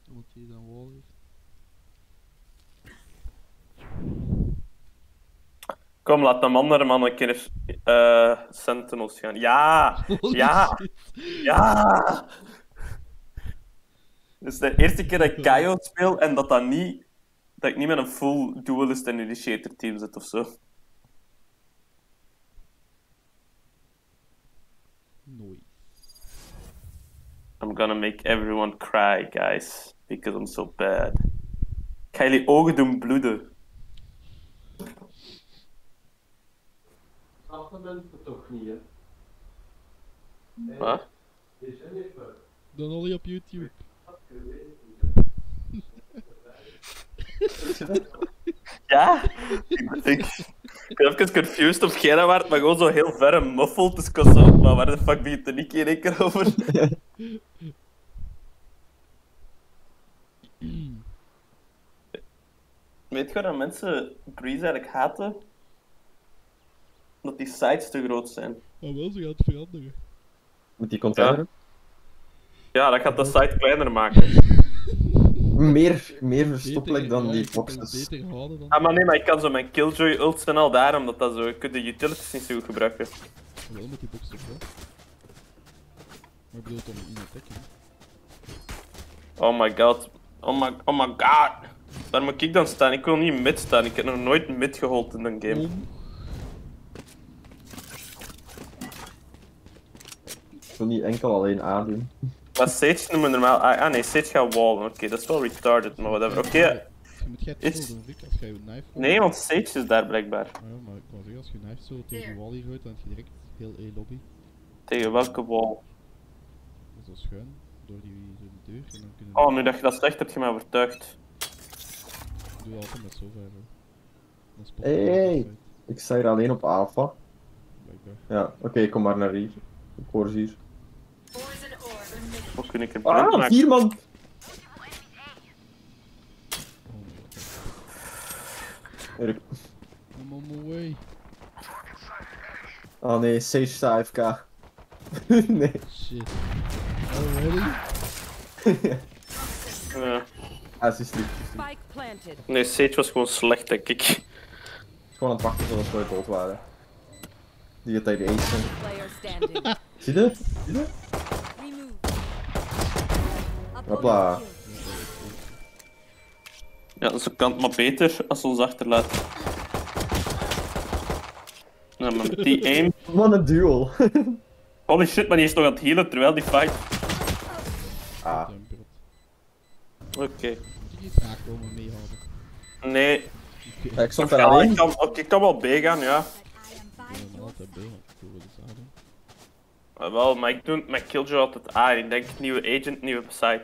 Omdat hij dan wall heeft. Kom, laat de andere man een keer Sentinels gaan. Ja! Holy Ja! shit. Ja! Dus de eerste keer dat ik KO speel en dat ik niet met een full duelist en initiator team zit of zo. Nooit. I'm gonna make everyone cry, guys. Because I'm so bad. Ik ga jullie ogen doen bloeden. Snap de mensen toch niet, hè? Wat? Die Jennifer. Dan al op YouTube. Ja? Ik ben even confused of jij dat waard, maar gewoon zo heel ver en muffled. Dus ik was zo, maar waar de fuck begint er niet in één keer over? Weet je dat mensen Breeze eigenlijk haten? Omdat die sites te groot zijn. Maar wel, ze gaat het veranderen. Met die container? Ja, dat gaat de site kleiner maken. Meer verstoppelijk dan die boxes. Beter houden dan. Ah, maar nee, maar ik kan zo mijn Killjoy ults en al daar, omdat dat zo... Je kunt de utilities niet zo goed gebruiken. Wel met die box toch wel. Maar ik bedoel dan in attack, hè. Oh my god. Oh my god. Waar moet ik dan staan? Ik wil niet mid staan. Ik heb nog nooit mid gehold in een game. Ik wil niet enkel alleen A doen. Maar Sage noemen we normaal... Ah nee, Sage gaat wallen. Oké, dat is wel retarded, maar whatever. Oké. Je moet jij het Is- doen, Rick, als jij je knife gooit. Nee, want Sage is daar blijkbaar. Ah ja, maar ik wou zeggen, als je knife zo tegen de wall hier gooit, dan heb je direct heel E-lobby. Tegen welke wall? Dat is zo schuin, door die deur. En dan kunnen Oh, nu dat je dat zegt, heb je mij overtuigd. doe je altijd met zo ver. Dan spot Hey. Ik sta hier alleen op Alpha. Ja, oké, kom maar naar hier. Ik hoor ze hier. Hoe kun ik er Ah, 4 man! Erik. I'm on my way. Oh nee, Sage staat AFK. Nee. Shit. Already? Ja. Ah, ze is lief. Spike planted. Nee, Sage was gewoon slecht, denk ik. Gewoon aan het wachten zoals we dood waren. Die gaat tegen de ace zijn. Player standing. Zie je? Zie je? Remove. Hopla. Ja, ze kan het maar beter als ze ons achterlaat. Ja, maar met die aim... Wat een duel. Holy shit, maar die is nog aan het healen terwijl die fight... Ah. Oké. Moet je niet graag komen meehouden? Nee. Ja, ik stond daar Ja, alleen. ik kan wel B gaan, ja. Ik ben altijd B, want ik wil wel eens ademen. Wel, maar ik doe met Killjoy altijd A. Ik denk nieuwe agent, nieuwe site.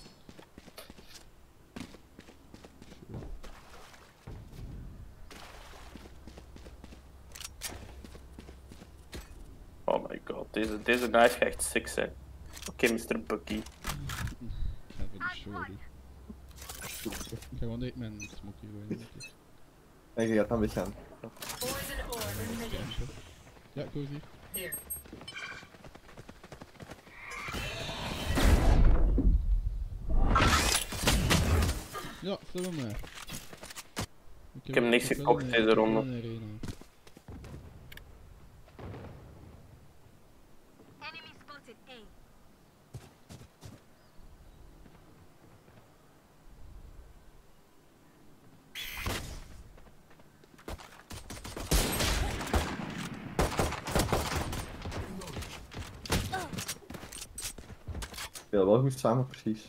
Oh my god, deze knife gaat echt sick zijn. Oké, Mr. Bucky. Ik ga voor de shorty. Ik ga gewoon direct mijn smoke hier gooien. denk ik. Nee, je gaat dan weggaan. Ja, ik hoor ze hier. Ja, stel hem maar. Ik heb niks gekocht deze ronde. We spelen wel goed samen, precies.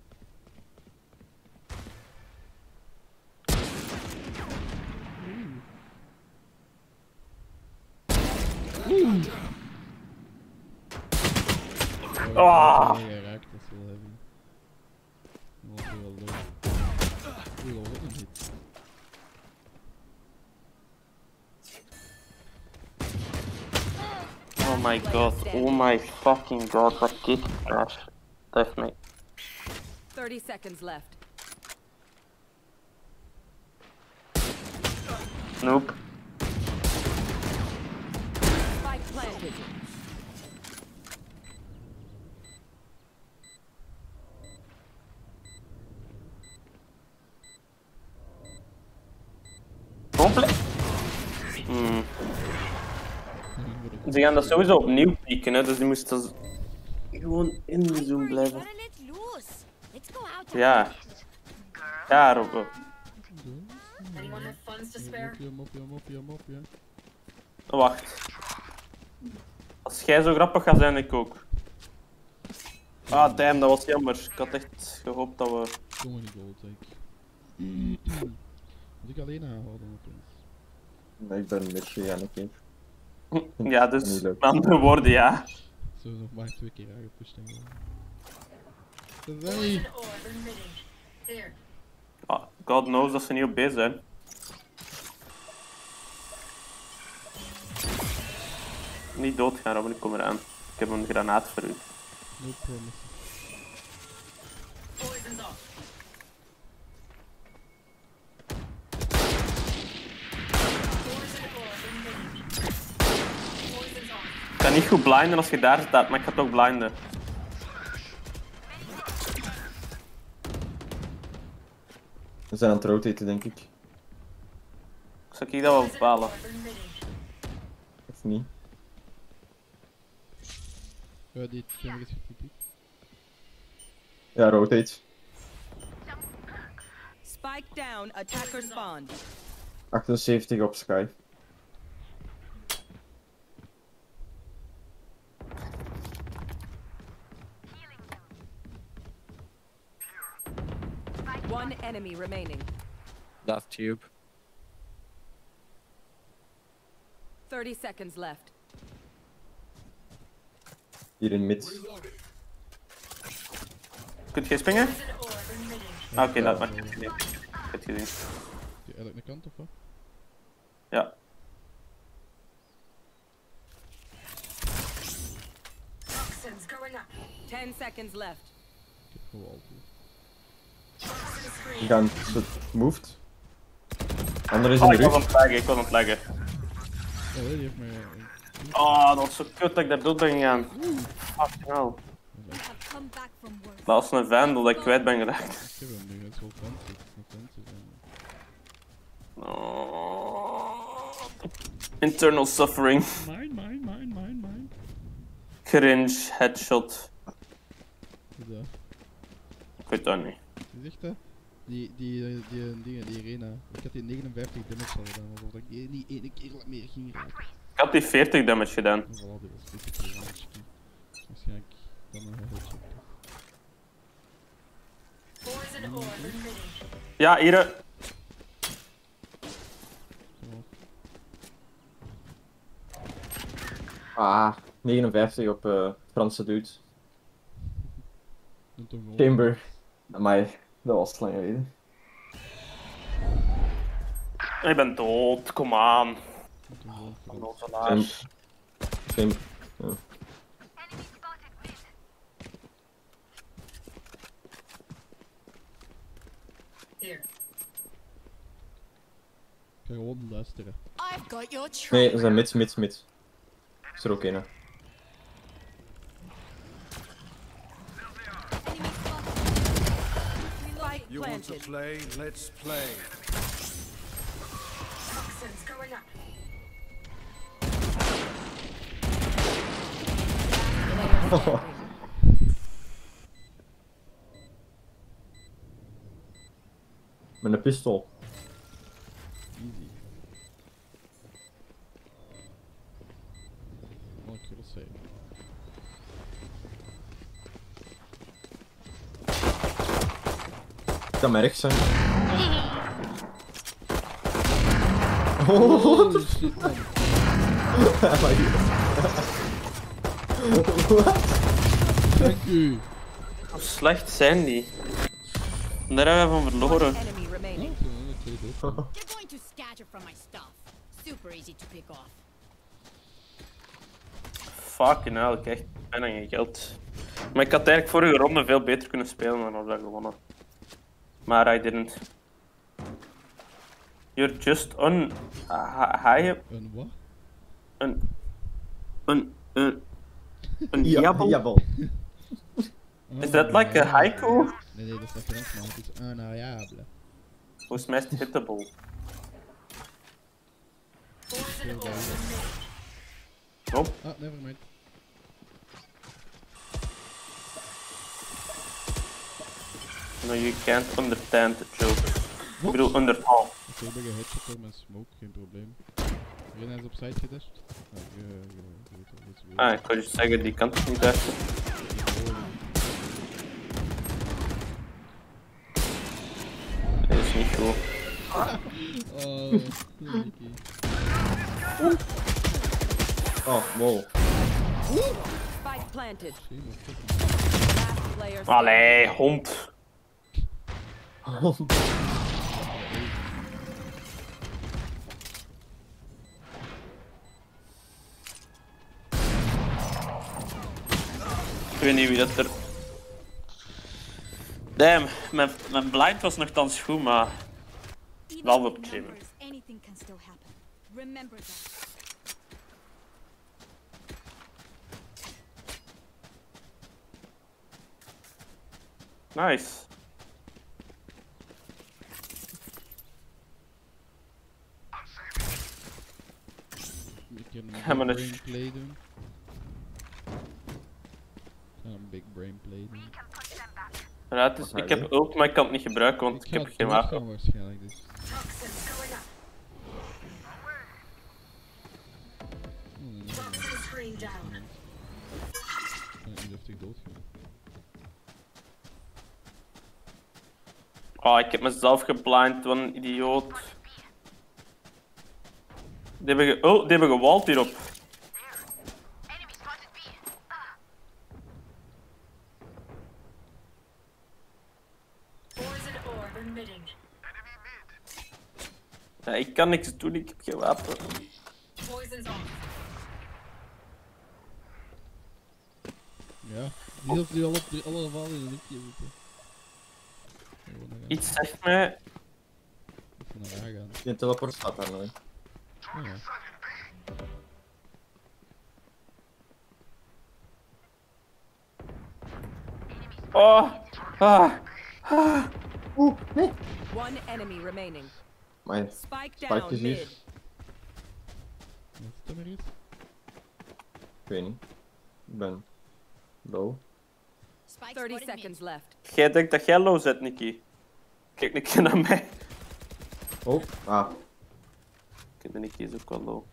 Ah! Dat is wel heavy. Dat is wel leuk. Oeh, wat een hit. Oh my god, oh my fucking god, wat kick crash. Def me. 30 seconds left. Nope. Spike planted. Ze gaan dat sowieso opnieuw pieken, hè, dus die moesten gewoon in de zoom blijven. Ja. Ja, Robbe. Mopje. Wacht. Als jij zo grappig gaat zijn, ik ook. Ah, damn, dat was jammer. Ik had echt gehoopt dat we... Jongen, niet gold, zeg. Moet ik alleen aanhouden opeens? Nee, ik ben een beetje Janneke. Ja, dus met andere woorden, ja. Zo nog maar 2 keer aangepusht en gewoon. Ah, God knows dat ze niet op B zijn. Niet doodgaan, Robin, ik kom eraan. Ik heb een granaat voor u. No promises. Ik kan niet goed blinden als je daar staat, maar ik ga toch blinden. We zijn aan het rotaten, denk ik. Zal ik dat wel bepalen? Of niet? Ja, die camera is getypt. Ja, rotate. Spike down, attacker spawn. 78 op Sky. One enemy remaining. Left tube. 30 seconds left. Hier in mid. Kunt je springen? Ah, oké, dat maakt het gezien. Ik heb het gezien. Die eigenlijk een kant of wat? Ja. Toxins going up. 10 seconds left. Ik heb gewalt. We gaan zo moved. Ander is in Oh, de ik was rug. aan het laggen, ik was aan het laggen. Oh, die heeft mij... Oh, dat was zo kut dat ik daar dood ben gegaan. Fucking hell. Dat was een vandal dat ik kwijt ben geraakt. Ik heb hem nu, het is wel fancy. Oh. Internal suffering. Mine. Cringe, headshot. Is dat? Ik weet dat niet. Die zegt dat? Die arena. Ik had die 59 damage al gedaan, alsof ik die niet ene keer meer ging raken. Ik had die 40 damage gedaan. En voilà, die was 40 keer damage. Waarschijnlijk dan een headshot. Ja, hier. Ah, 59 op Franse dude. Doe toch gewoon. Chamber. Amai, dat was lang geleden. Ik ben dood, kom aan. Doe toch gewoon voor ons. Onnozelaar. Chamber. Ja. Ik ga gewoon luisteren. I've got your Nee, ze zijn mid. Is er ook een, hè? Spike You want to planted. play? Let's play. Toxins going up. Met een pistool. Easy. Oh, ik wil zeggen. Het kan maar rechts zijn. Oh, Oh shit man. Dank u. Hoe slecht zijn die? En daar hebben we van verloren. One enemy remaining. You're going to scatter from my stuff. Super easy to pick off. Fucking hell, ik krijg bijna geen geld. Maar ik had eigenlijk vorige ronde veel beter kunnen spelen dan had ik gewonnen. Maar I didn't. You're just on... High... Een wat? Een jabbel? Jabbel. Is dat like a haiku? Nee, dat is een Frans man. Het is unariable. Volgens mij is het hittable. Oh. Ah, nevermind. No, you can't understand the joke. Ik Wat? bedoel, understand. Oké, ik ben geheadshot door mijn smoke, geen probleem. Rena is op site gedashed. Ah, je weet al iets meer. Ah, ik wou je zeggen, die kan toch niet echt. Dat is niet goed. Oh, Nicky. Oh, wow. Spike planted. Zie je, maar fucking- Last player standing. Allee, hond. Ik weet niet wie dat er... Damn, mijn blind was nogthans goed, maar... Even Wel with op gym. numbers, anything can still happen. Remember that. Nice. Ik kan Ga maar een eens- big brain play doen. Ik ga een big brain play doen. Ja, het is, ik heb ult, maar ik kan het niet gebruiken, want ik ga heb geen wapen. doodgaan waarschijnlijk, dus. Toxins going up. Toxin screen down. Ik kan niet deftig doodgaan. Oh, ik heb mezelf geblind, wat een idioot. Die hebben gewald hierop. Poison orb emitting. Ja, ik kan niks doen, ik heb geen wapen. Poison's off. Ja, die heeft nu al op alle vallen in de lucht zitten. Gewoon naar gaan. Iets zegt mij... Even naar daar gaan. Je teleport staat daar nooit. Oh ja. Oh! Ah! Oeh, nee. One enemy remaining. Maar Spike Spike down is hier. mid. Wat is dat maar iets? Ik weet niet. Ik ben low. Spike 30 spotted mid. seconds left. Jij denkt dat jij low zet, Nicky. Kijk een keer naar mij. Oh, ah. Ik de Nicky is ook wel low.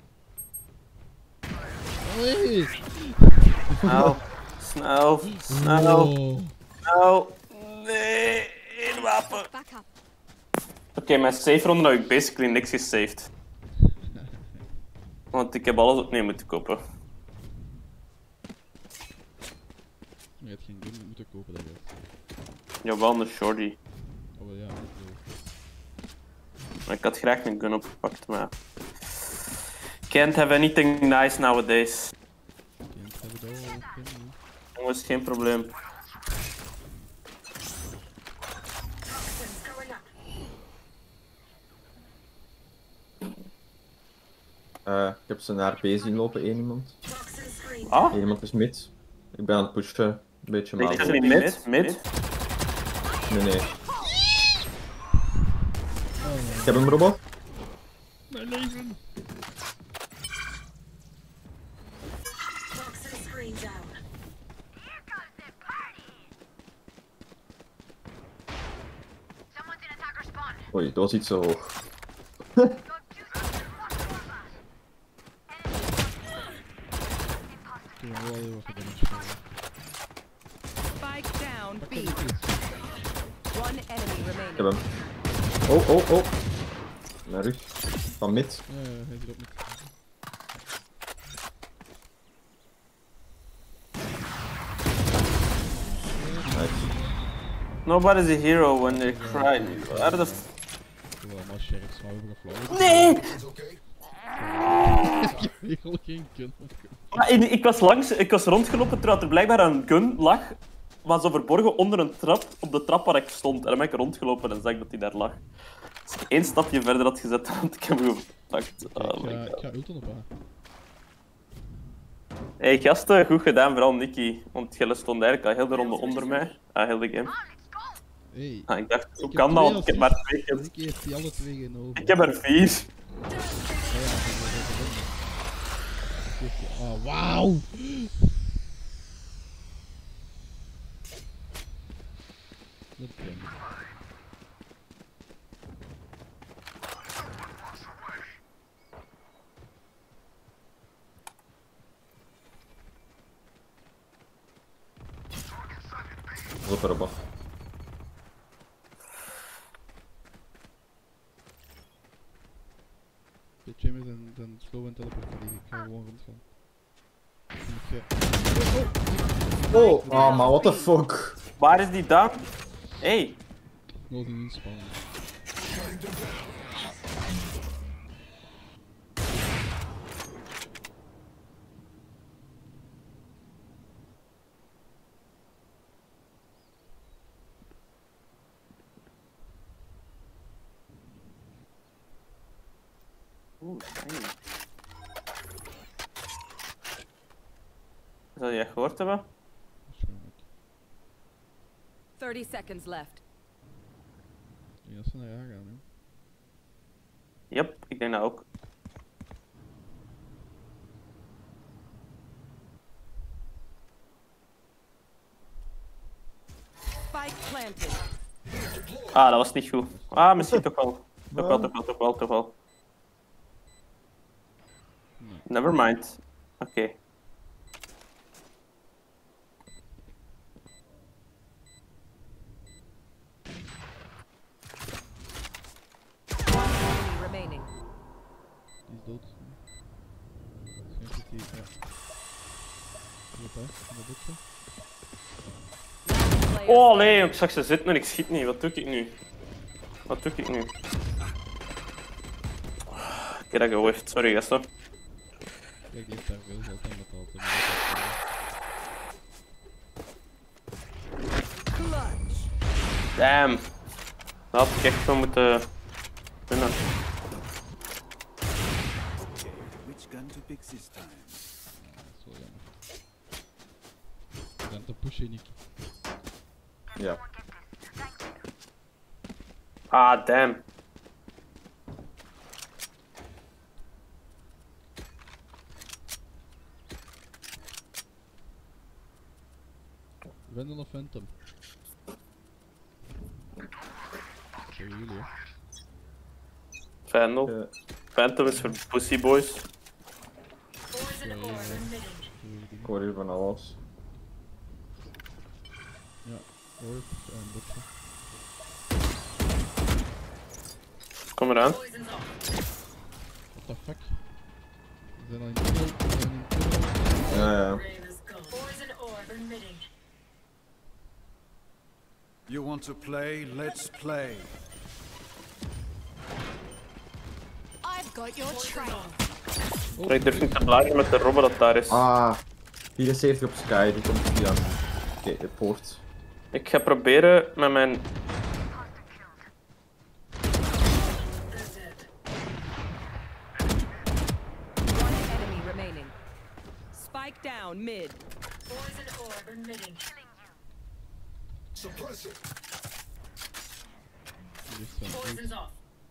Allee! Snel. Snel. Snel. Oh. Snel. Nee. Eén wapen. Back up. Oké, mijn save ronde heb ik basically niks gesaved. Want ik heb alles opnieuw moeten kopen. Je hebt geen gun moeten kopen, dat is. Jawel, een shorty. Oh wel ja, dat is wel. Maar ik had graag een gun opgepakt, maar... Can't have anything nice nowadays. Kind hebben het al kennen. Jongens, geen probleem. Toxins going up. Ik heb ze naar B zien lopen, één iemand. Toxin screen Ah? down. Eén iemand is mid. Ik ben aan het pushen. Een beetje Ik maar. ga niet mid. Mid. Nee, nee. Ik heb hem, robot. Mijn leven! Toxin screen down. Oei, dat was iets te hoog. Ik heb wel heel wat damage voor. Spike down Pak B. hem niet. One enemy Ik heb remaining. hem. Oh, oh, oh. Naar rug. Van mid. Ja, hij zit op met. Nice. Nobody's a hero when they cry. Waar de f... Ik wil allemaal sheriffs van overgevlogen. Nee! Ik wil geen gun. Maar ik was rondgelopen terwijl er blijkbaar een gun lag. Was zo verborgen onder een trap, op de trap waar ik stond. En dan ben ik rondgelopen en zag ik dat hij daar lag. Als ik één stapje verder had gezet, had ik hem gepakt. Oh my Ik god. ga ulten op A. Hey gasten, goed gedaan, vooral Nicky. Want jij stond eigenlijk al heel de ronde onder mij. Ah, heel de game. Hey, Ah, ik dacht, hoe heb kan dat? twee Want ik heb maar twee assists. kills. Ik heeft die alle twee genomen. Ik heb er 4. Ja, ja, dat is wel. Ik heeft die Oh, wauw! Dat kan. Wat erop af. Beetje met een slow en teleport verdedigen. Ik ga gewoon rondgaan. Oh, maar what the fuck? Waar is die dan? Hey. Nog niet spannend. Oeh, fijn. Zou je echt gehoord hebben? Waarschijnlijk. 30 seconds left. Ik denk dat ze naar A gaan, hè. Yep, ik denk dat ook. Spike planted. Ah, dat was niet goed. Ah, misschien toch wel. Toch wel. Nee. Never mind. Oké. Enemy remaining. Die is dood. Misschien zit die, ja. Wat hè? Dat doet ze. Last player Oh nee, ik zag ze zitten en ik schiet niet. Wat doe ik nu? Ik heb dat gehoord. Sorry, gasten. Kijk, die heeft daar veel geld aan betaald. clutch. Damn. Dat had ik echt wel moeten winnen. Which gun to pick this time? Dat is wel jammer. We zijn te pushen, Nick. Ja. Ah, damn. Random of Phantom? Zeggen jullie, hè? Vandal. Phantom is voor pussy boys. Ik hoor hier van alles. Ja, Orb en Butcher. Kom eraan. What the fuck? We zijn al in tunnel, we zijn in tunnel. Ja. You want to play? Let's play. I've got your trail. Maar ik durf niet te blazen met de robber dat daar is. Ah, 74 op Sky, die komt hier aan. Oké, de poort. Ik ga proberen met mijn... One enemy remaining. Spike down mid. Die heeft zijn ult.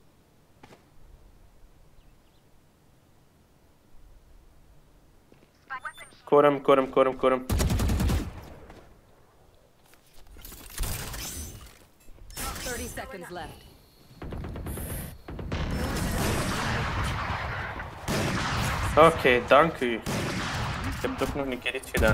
Koor hem. 30 seconds left. Oké, dank u. Ik heb toch nog een keer iets gedaan.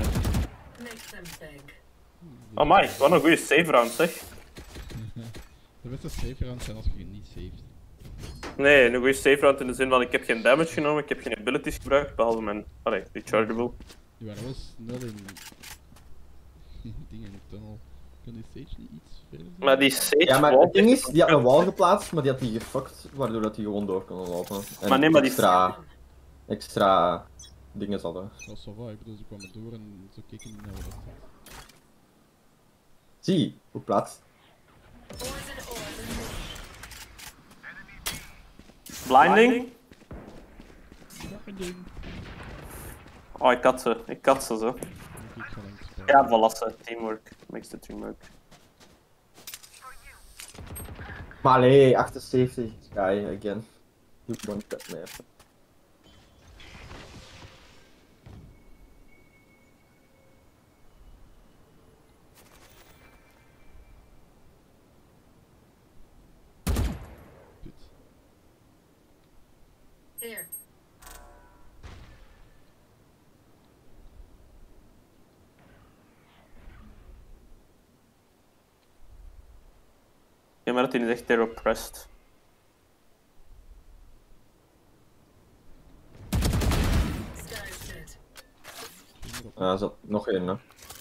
Oh my, wat een goede save round zeg. De beste save rounds zijn als je niet saved. Nee, een goede save round in de zin van ik heb geen damage genomen, ik heb geen abilities gebruikt, behalve mijn... Allee, rechargeable. Die waren wel snel in... dingen in de tunnel. Kan die stage niet iets verder zijn? Maar die save Ja, maar wall het ding heeft is, die had een wall geplaatst, maar die had die gefuckt, waardoor dat die gewoon door kon lopen. En Maar nee, maar die- extra dingen hadden. Dat was zo waar, ik bedoel, ze kwamen door en ze keken niet naar wat dat was. Zie, hoe plaatst. blinding. Ja, een ding. Oh, ik had ze zo. Ik ga langs spelen. Ja, valassen. Teamwork. Makes the dream work. Maar allee, 78, Sky, again. You one cut me even. Ja, maar dat hij niet echt terror pressed. Er zat nog één, hè.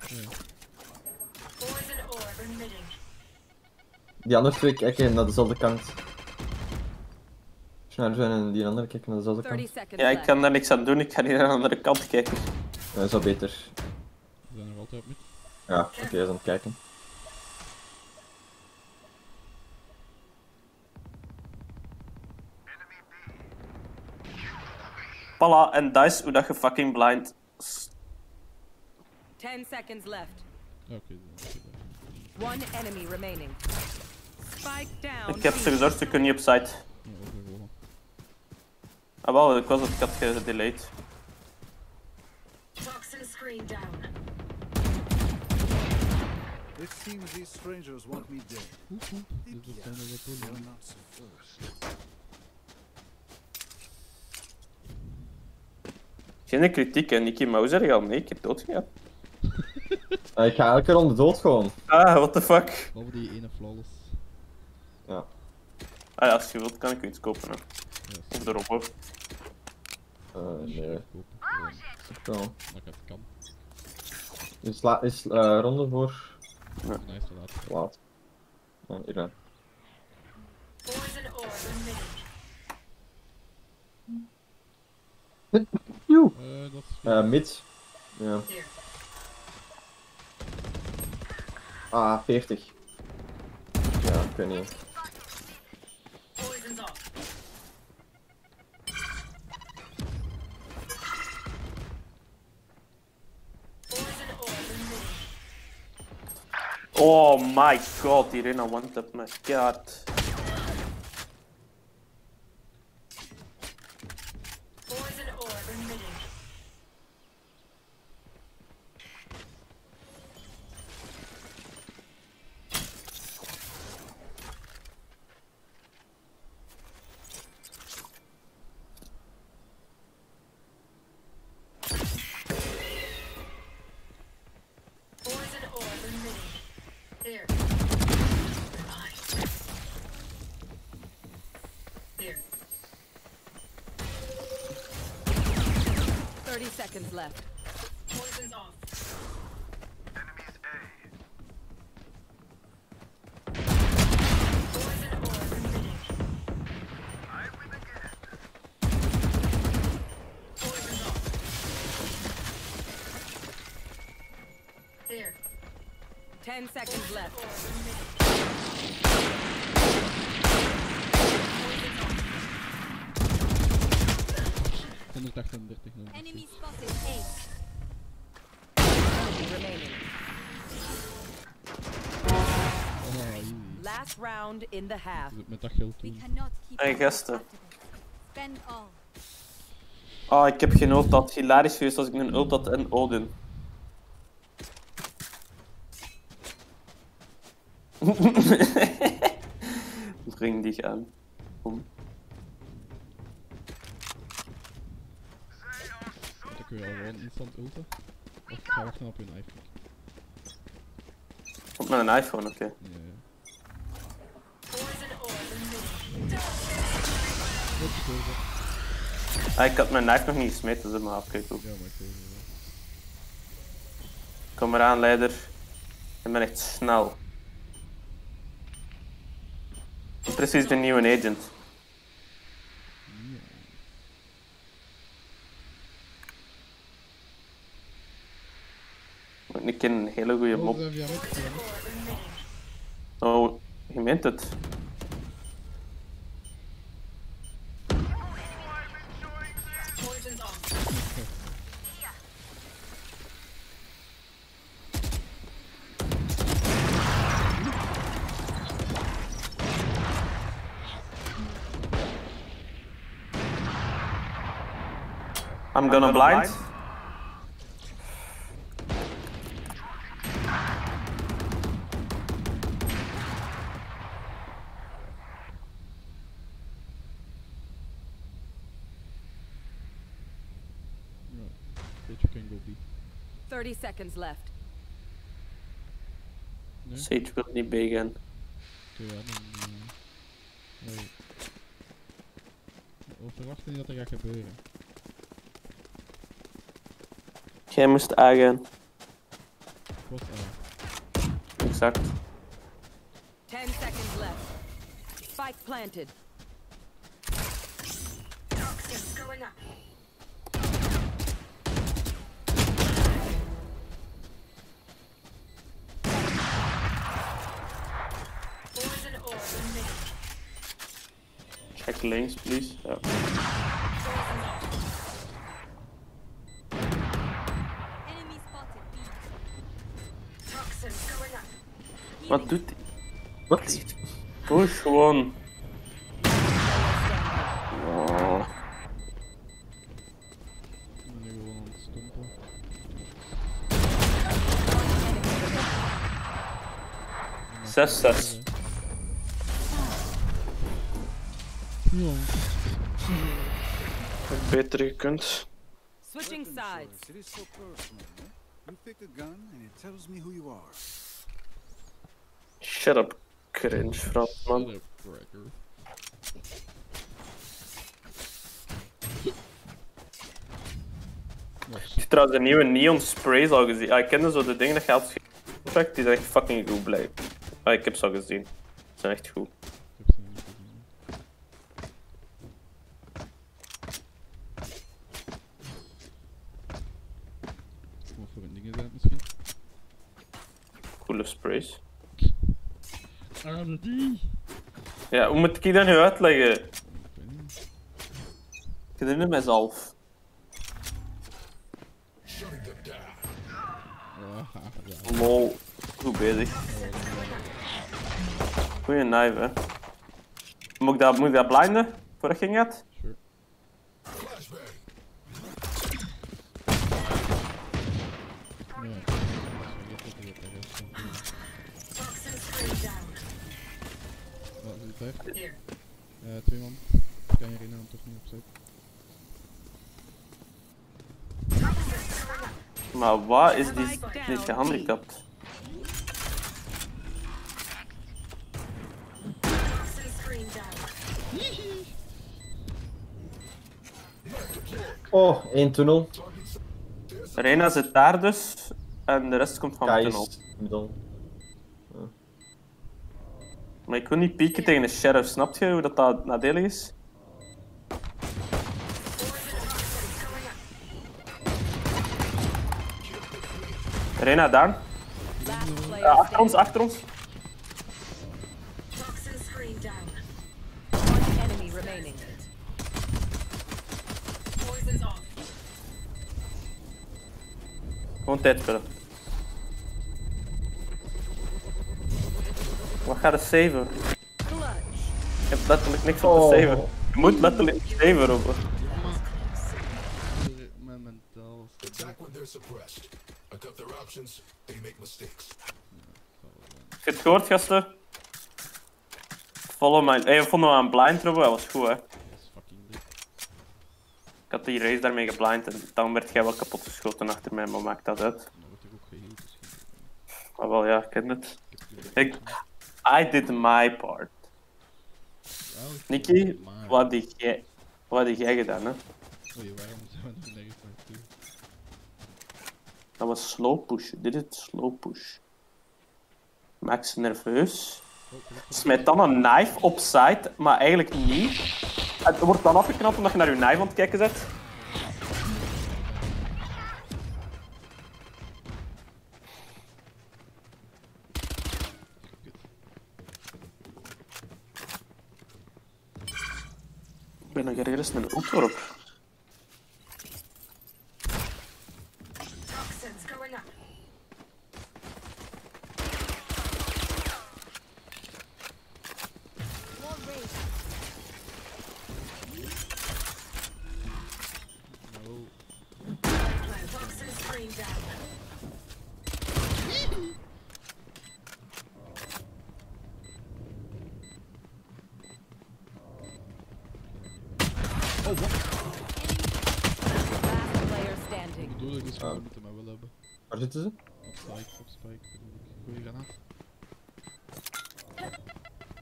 Die andere twee kijken naar dezelfde kant. Schneider en die andere kijken naar dezelfde 30 kant. seconds Ja, ik left. kan daar niks aan doen. Ik ga hier aan de andere kant kijken. Dat is al beter. We zijn nog altijd op mid. Ja, oké, hij is aan het kijken. Palla en Dice, hoe dat je fucking blind. 10 seconds left. Ja, oké. One enemy remaining. Spike down. Ik heb ze gezorgd, ze kunnen niet op site. Ja, overgewogen. Ah wel, ik had gedelayed. Toxin screen down. It seems these strangers want me dead. Dit is bijna wat You're doen. not so first. Geen kritiek, hè, Nicky Mauser al nee, ik heb doodgegaan. Ik ga elke ronde dood gewoon. Ah, what the fuck. Behalve die ene flawless. Ja. Ah ja, als je wilt kan ik u iets kopen. Hè. Ja, Of de robot. Nee. kopen. Gewoon, Echt wel. dat het kan. Is ronde voor Nice te laten. laat. Ja, hier. Poison orb remaining. Dat is Mid. Ja. Here. Ah, 40. Ja, ik weet niet. Poison's off. Poison orb remaining. Oh my god, die Rena one-tap me. God. Poison orb remaining. Poison orb remaining. There. Revive. There. 30 seconds left. Poison's off. Poison orb remaining. Poison's off. There. 10 seconds left. Poison's off. 138 0. Enemy spotted. A. Enemy remaining. Oh, easy. Last round in the half. Is het met dat geld We doen? cannot keep Hey, on gasten. after this. Spend all. Oh, ik heb geen ult. Dat had hilarisch geweest als ik een ult had en Odin. Breng die aan. Kom. Dan kun je al gewoon instant ulten. Of ga wachten op hun iPhone. Komt met een iPhone, oké. Ja, ja. Poison orb remaining. Dat is cool, hè. Ah, ik had mijn knife nog niet gesmeten, dus maar afkijken ook. Ja, maar ik weet het wel. Kom eraan, leider. Ik ben echt snel. Precies de nieuwe agent. Ik ken een hele goede Oh, mop. via mid, via mid. Oh, je meent het. Poison's off. I'm gonna blind. Weet je, can go B. 30 seconds left. Nee? Sage wil niet B gaan. Ja, dan... nee. We verwachten niet dat er gaat gebeuren. Jij moest A gaan. Wat Exact. 10 seconds left. Spike planted. Toxins going up. Poison orb emitted. Check links, please. Ja. Enemy spotted. B. Toxins going up. Wat doet hij? Wat? Push gewoon. Oh. Ik ben nu gewoon aan het stompen. Zes, zes. Ja. Beter gekund. Switching Weapon sides. choice, it is so personal, eh? You pick a gun and it tells me who you are. Shut up, cringe, Fransman. Shut up, cracker. Ik heb trouwens de nieuwe neon sprays al gezien. Ah, ik kende zo de dingen dat je had effect, die zijn echt fucking goed blij. Ah, ik heb ze al gezien. Ze zijn echt goed. Ik heb ze nog niet gezien. Wat voor een ding is dat misschien? Coole sprays. Ah, die! Ja, hoe moet ik dat nu uitleggen? Ik weet niet. Ik doe het mezelf. Ah, ja. Lol. Goed bezig. Goeie knife, hè. Moet ik dat blinden? Voor dat ging het? Sure. Ja, ik vergeet dat hij het er is. Toxins screen down. Wat is het daar? Here. 2 man. Ik kan je herinneren, toch niet opzet. Toxins going up. Maar wat is die niet gehandicapt? Toxins screen down. Oh, 1 tunnel. Reina zit daar dus. En de rest komt van de tunnel. Guys, middel. Maar ik wil niet pieken tegen de sheriff, snap je hoe dat nadelig is? Reina, down. Last player Ja, achter ons, standing. achter ons. Toxins screen down. One enemy remaining. Poison's off. Gewoon tijd spelen. Wat gaat het saven? Clutch. Ik heb letterlijk niks om te saven. Je moet letterlijk saven, Robert. Mijn mentaal is Attack when they're suppressed. I cut their options, they make mistakes. Heb je het gehoord, gasten? Follow my... Hey, we vonden hem aan blind, Robert. Dat was goed, hè. Dat is fucking dik. Ik had die race daarmee geblind en dan werd jij wel kapot geschoten achter mij, maar maakt dat uit. Dan word ik ook geheeld misschien. Maar wel, ja, ik ken het. Ik heb I did my part. Nicky, wat heb jij gedaan, hè? Oei, waarom zijn we nog nergens naartoe? Dat was slow push. Dit is slow push. Maak ze nerveus. Smijt dan een knife op site, maar eigenlijk niet. Het wordt dan afgeknapt omdat je naar je knife aan het kijken bent. Ik ben nog ergens met een opworp. Toxins going up. More raid. Toxins screen down. Last player standing. Ik bedoel, ik dus gewoon moeten mij wel hebben. Waar zitten ze? Op spike bedoel ik. Goeie granaat.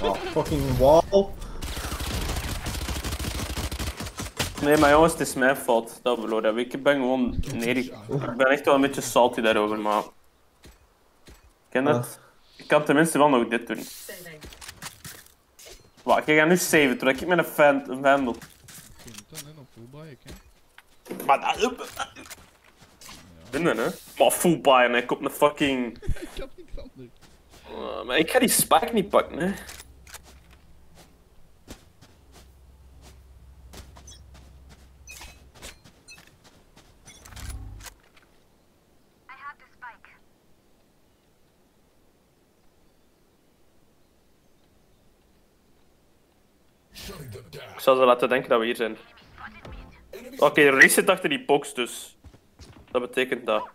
Oh, fucking wall. Nee, maar jongens, het is mijn fout dat we verloren hebben. Ik ben gewoon ik ben echt wel een beetje salty daarover, maar... Ik ken het. Ik kan tenminste wel nog dit doen. Saving. Wacht, ik ga nu saven, terwijl ik met een fan doe. Je moet dan nog full buy, ik hè. Maar dat... Binnen, hè? Maar full buy en ik op een fucking... Ik had niks anders. Maar ik ga die spike niet pakken, hè. Shutting them down. Ik zou ze laten denken dat we hier zijn. Oké, Race zit achter die box, dus... Dat betekent dat.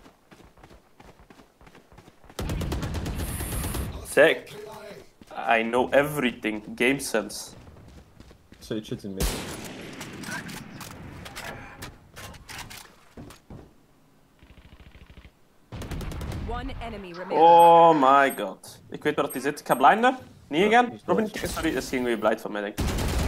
Zeg, I know everything. Game sense. Sage zit in midden. One enemy remaining. Oh my god. Ik weet waar hij zit. Ik ga blinden. Niet Ja, gaan? is Robin, dood. sorry, dat is geen goede blind van mij, denk ik.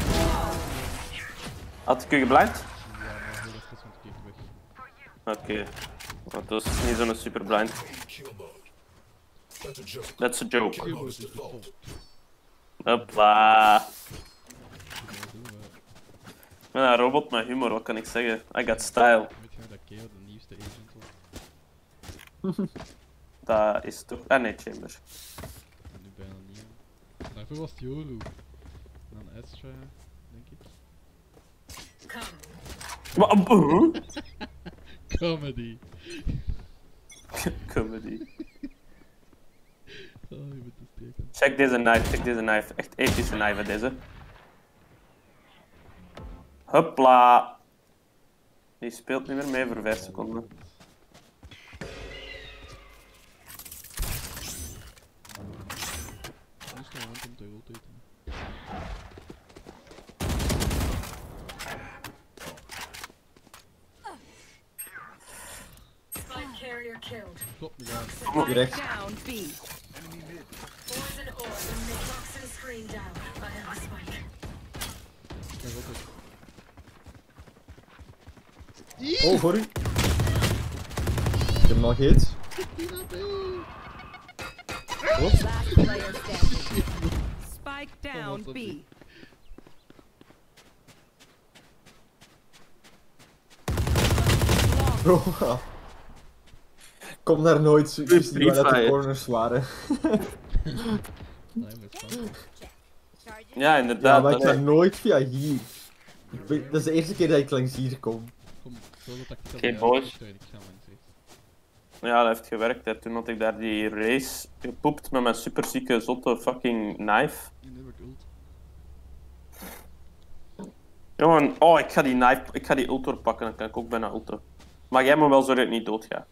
Had ik u geblind? Ja, maar heel even, want ik keek weg. Oké. Want dat is niet zo'n super blind. Kill mode. That's a joke. That's a joke. Kill mode is default. Hopla. Ja, doe, Ik ben een robot met humor, wat kan ik zeggen? I got style. weet je dat Keo de nieuwste agent was? Dat is toch... Ah nee, Chamber. En nu bijna niet. Daarvoor was het Yoru. En dan Astra, denk ik. Come. Wat? Comedy. Comedy. Oh, je moet te steken. Check deze knife, check deze knife. Echt epische knife, deze. Hopla. Die speelt niet meer mee voor 5 seconden. Nu is het moment om te rotaten. Spike carrier killed. Klopt niet aan. Direct. Down B. Enemy mid. Poison orb and mid toxin screen down. I have a spike. Ja, rotate. Oh, sorry. Ik heb hem al gehit. Wat? Last player standing. Spike down dat B. niet? Bro. Kom daar nooit, ik wist niet waar dat de Fire. corners waren. Nee, maar spannend. Ja, Ja, inderdaad. maar ik dat ga is- nooit via hier. Dat is de eerste keer dat ik langs hier kom. Kom, zo dat ik Oké, boys. Ik ga mijn zicht. Ja, dat heeft gewerkt. Hè. Toen had ik daar die race gepoept met mijn superzieke, zotte fucking knife. Nu heb ik ult. Jongen, oh, ik ga die ult doorpakken, dan kan ik ook bijna ulten. Maar jij moet wel zorgen dat ik niet doodga.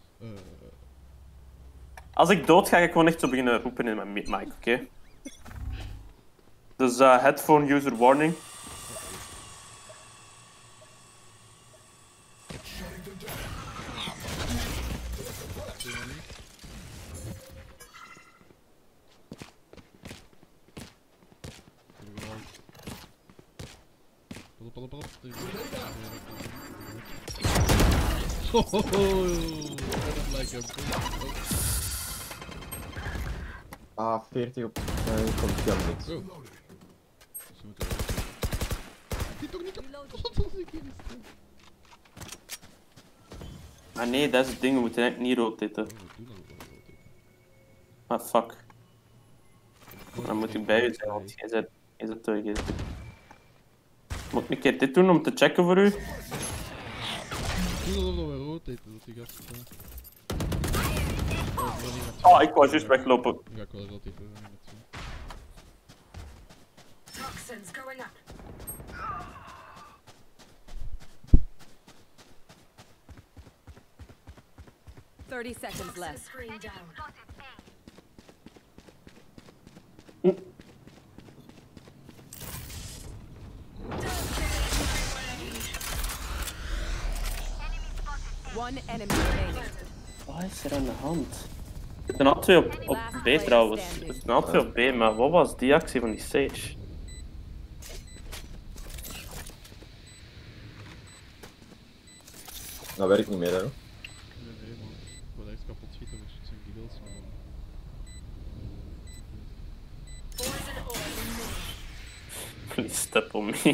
Als ik dood ga ik gewoon echt zo beginnen roepen in mijn mic, oké? Dus headphone user warning. Pas op. Oh, like a Ah, 40 op. Nee, komt helemaal niks. Ze moeten die toch niet kapot als ik hier is. Ah nee, dat is het ding, we moeten eigenlijk niet rotaten. We doen al wel rotaten. Ah fuck. Dan moet ik bij u zijn, want jij zit terug. Moet ik een keer dit doen om te checken voor u? Doe alsof we rotaten, dat die gast. Oh, ik was juist weglopen. Dan ga ik wel rotaten. Met zo. Toxins going up. Thirty seconds Toxin left. screen down. One enemy remaining. Wat is er aan de hand? Er zijn al twee op B trouwens. Er zijn al twee op B, maar wat was die actie van die Sage? Dat werkt niet meer, hè. Nee, man. Ik wil echt kapot schieten voor zijn kills, man. Please step on me.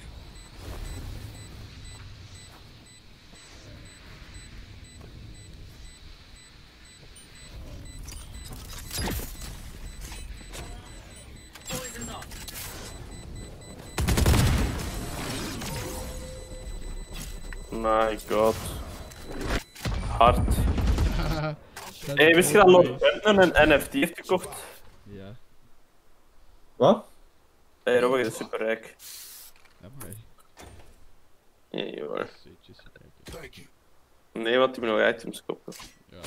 My god. Hard. Hey, wist je dat Lord Brandon een NFT heeft gekocht? Ja. Wat? Hey, Robert is superrijk. Ja, maar. Nee, hoor. Zeetjes kijken. Thank you. Nee, want die moet nog items kopen. Ja.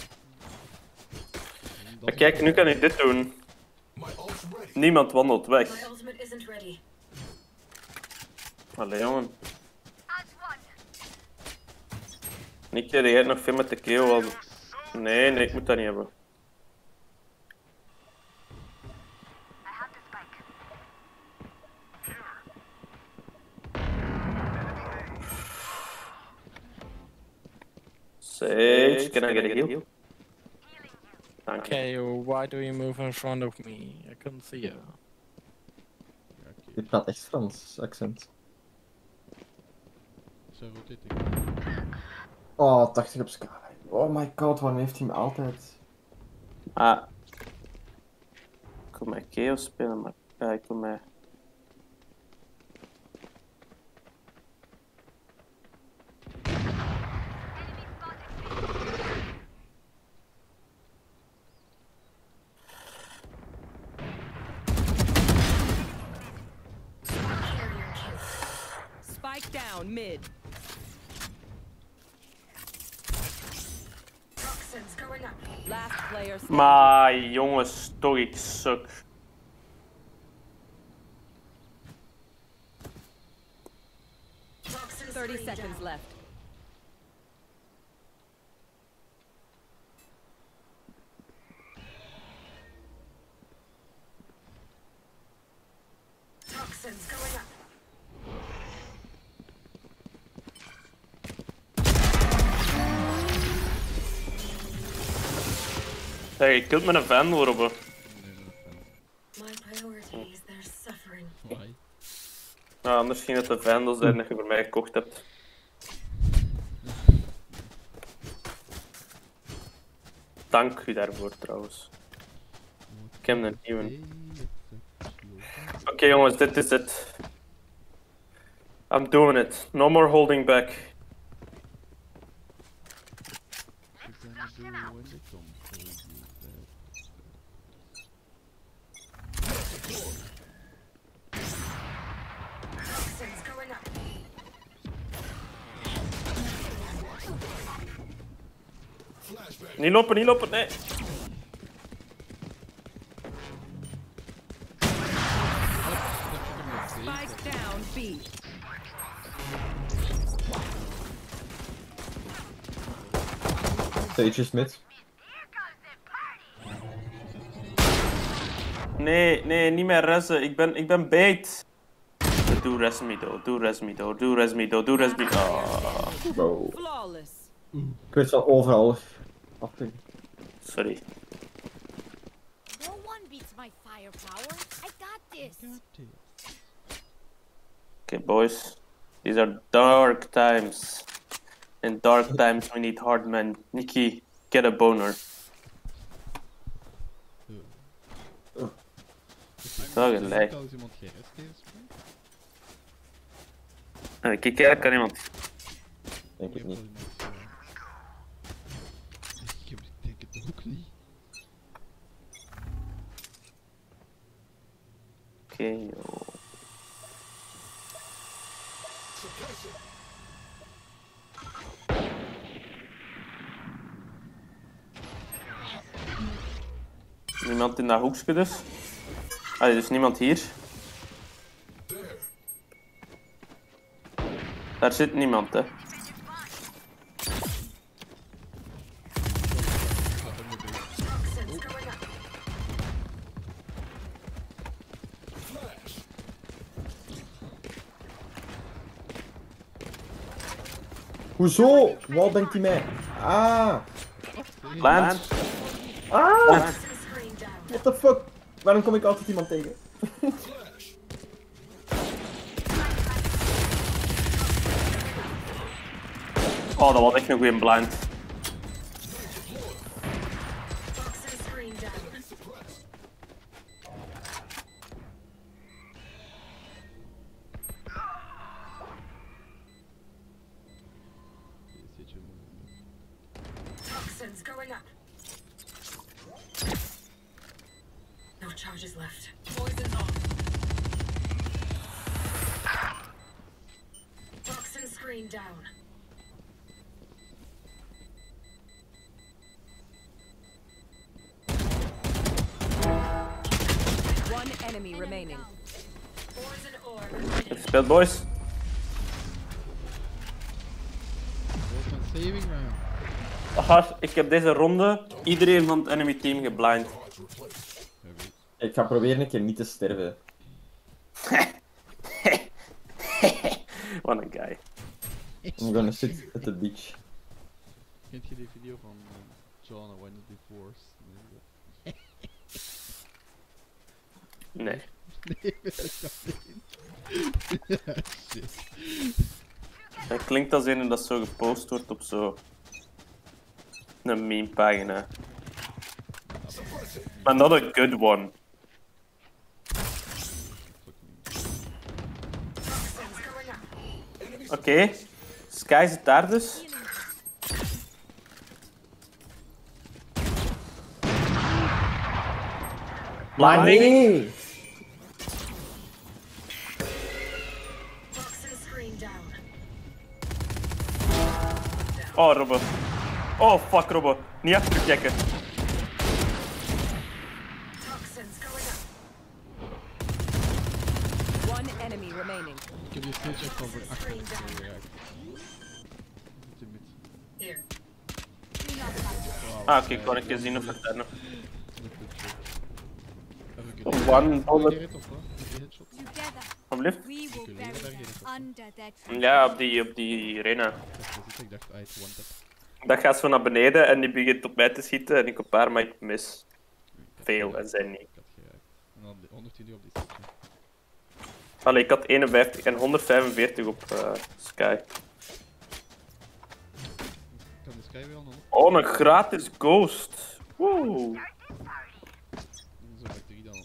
Maar kijk, nu kan ik dit doen. My ult's ready. Niemand wandelt weg. My ultimate isn't ready. Allee, jongen. Nick, jij hebt nog veel met de keel. Want... Nee, ik moet dat niet hebben. Sage, can I get a heal? Dank je. Okay, why do you move in front of me? I couldn't see you. Ja, oké. Dit praat echt Frans accent. Zo roteert ik. Oh, 80 op Sky. Oh my god, waarom heeft hij me altijd? Ah. Ik wil met Keo spelen, maar ja, ik wil met... Spike down mid. Toxins going up. Last player standing. Maar jongens, toch, ik suk. Toxins 30 screen seconds down. left. Toxins going up. Zeg, je kunt met een Vandal roepen. Nee, maar dat My priorities, they're suffering. Why? Nou, anders ging het de Vandal zijn dat je voor mij gekocht hebt. Dank u daarvoor trouwens. Ik heb een nieuwe. Oké, jongens, dit is het. I'm doing it. No more holding back. Toxins going up. Flashback. Niet lopen, niet lopen, nee. Spike down B. Sage is mid. Nee, nee, niet meer ressen. Ik ben bait. Doe res me though, doe res me though, doe res me though, doe res me. Ah, Bro. Flawless. Ik weet wel overal. Afweg. sorry. No one beats my firepower. I got this. Okay, boys. These are dark times. In dark times we need hard men. Nikki, get a boner. Zo gelijk. Als iemand GS heeft, Kijk, eigenlijk kan iemand. Denk ik niet. Ik denk het ook niet. Oké, joh. Niemand in dat hoekje dus? Ah, dus niemand hier. Daar zit niemand, hè. Toxins Hoezo? Wat denkt hij mij? Ah! Plant. Ah! Plant. Screen down. What the fuck? Waarom kom ik altijd iemand tegen? Oh, dat was echt een goeie blind. Toxin screen down. Toxins going up. No charges left. Poison off. Toxin screen down. One enemy remaining. Poison orb. Gespeeld, boys. Saving round. Aha, ik heb deze ronde iedereen van het enemy team geblind. Ik ga proberen een keer niet te sterven. What a guy. I'm gonna sit at the beach. Kent je die video van John and When the Divorce? Nee. Nee, dat shit. Dat klinkt als een dat zo gepost wordt op zo een meme pagina. Maar not a good one. Oké, Sky zit daar dus. Blinding. Nee! Toxin screen down. Oh, Robbe. Oh, fuck, Robbe. Niet achterkijken. Toxins going up. One enemy remaining. Ik heb die stage echt al voor achter geraakt. Here. Ah, oké, ik kan een keer zien of het daar nog... One bullet. Together, Alsjeblieft. we will bury them under that Ja, op die arena. Ik dacht, one tap. Dat gaat zo naar beneden en die begint op mij te schieten en ik op haar, maar ik mis. Veel en zij niet. Ik had geraakt. En dan 120 op die stage. Allee, ik had 51 en 145 op Sky. Kan de Sky weer al 100? Oh, een gratis ghost. Woe. Zo heb ik 3 dan nog.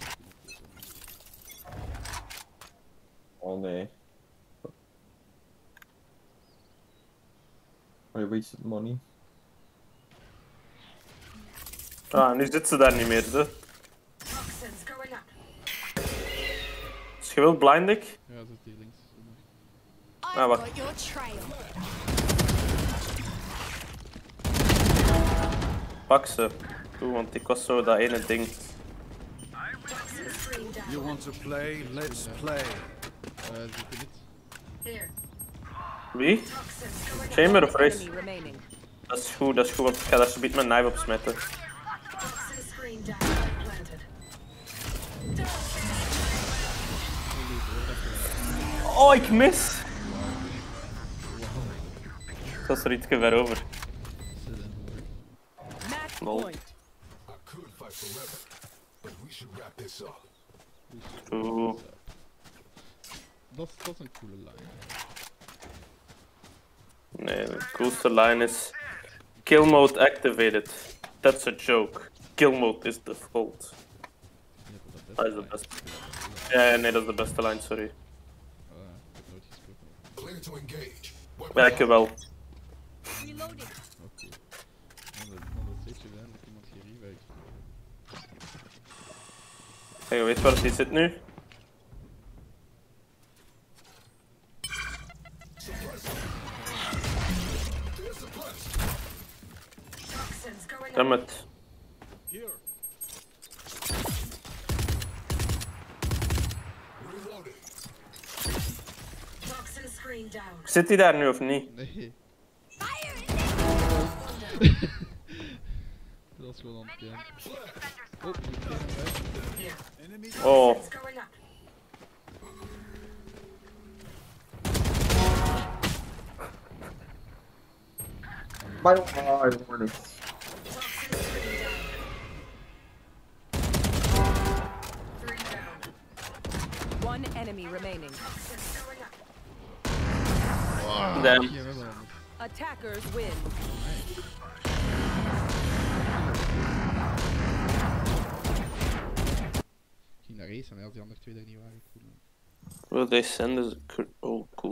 Oh nee. I wasted money. Ah, nu zit ze daar niet meer, hè. Toxins going up. Als je wilt, blind ik. Ja, zit hier links. I've Ah, wacht. got your trail. Pak ze. Goed, want ik was zo dat ene ding. Toxin screen down. You want to play? Let's play. Zit er niet. Here. Wie? Toxins going up. Chamber of One Race? enemy remaining. Dat is goed, want ik ga daar zo mijn knife op smijten. Toxin screen down. Planted. Oh, ik mis! Ik was er iets ver over. Match Lol. point. I could fight forever, but we should wrap this up. Oeh. Dat is een coole line. Nee, de coolste line is... Kill mode activated. That's a joke. Kill mode is default. Dat is de beste. Ja, nee, dat is de beste line, sorry. Ik heb nooit gesproken. Clear to engage. Ja, ik wel. Reloading. Oké. Dan dat stage gedaan dat iemand gerevived. Hey, je weet waar hij zit nu? Toxins going up. Damn it. Reloading. Toxin screen down. Zit hij daar nu of niet? Nee. Dat is gewoon aan het gaan. Oh, ik ben eruit. Here. Enemy. Oh, Toxins going up. Maar ik hoor niks. One enemy remaining. Damn. Hier, we hebben hem. Attackers win. Ik ging naar race en hij had die andere twee er niet waren. Cool. Will they send us... Oh,